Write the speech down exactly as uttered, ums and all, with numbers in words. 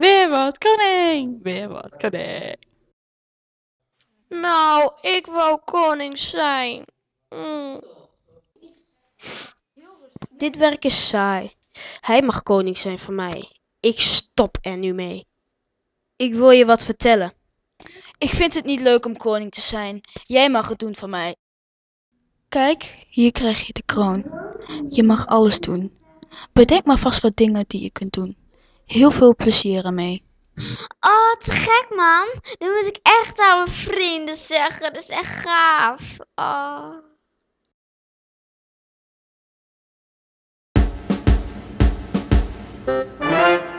Weer wat koning, weer wat koning. Nou, ik wou koning zijn. Mm. Dit werk is saai. Hij mag koning zijn van mij. Ik stop er nu mee. Ik wil je wat vertellen. Ik vind het niet leuk om koning te zijn. Jij mag het doen van mij. Kijk, hier krijg je de kroon. Je mag alles doen. Bedenk maar vast wat dingen die je kunt doen. Heel veel plezier ermee. Oh, te gek, man. Dat moet ik echt aan mijn vrienden zeggen. Dat is echt gaaf. Oh.